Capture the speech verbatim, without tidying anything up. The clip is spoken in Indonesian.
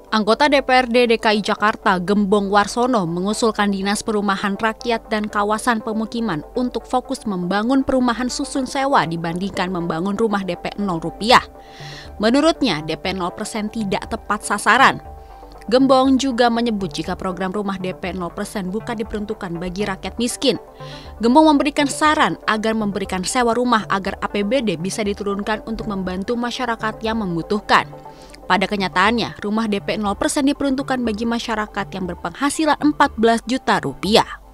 Anggota D P R D D K I Jakarta Gembong Warsono mengusulkan Dinas Perumahan Rakyat dan Kawasan Pemukiman untuk fokus membangun perumahan susun sewa dibandingkan membangun rumah D P nol rupiah. Menurutnya, D P nol persen tidak tepat sasaran. Gembong juga menyebut jika program rumah D P nol persen bukan diperuntukkan bagi rakyat miskin. Gembong memberikan saran agar memberikan sewa rumah agar A P B D bisa diturunkan untuk membantu masyarakat yang membutuhkan. Pada kenyataannya, rumah D P nol persen diperuntukkan bagi masyarakat yang berpenghasilan empat belas juta rupiah.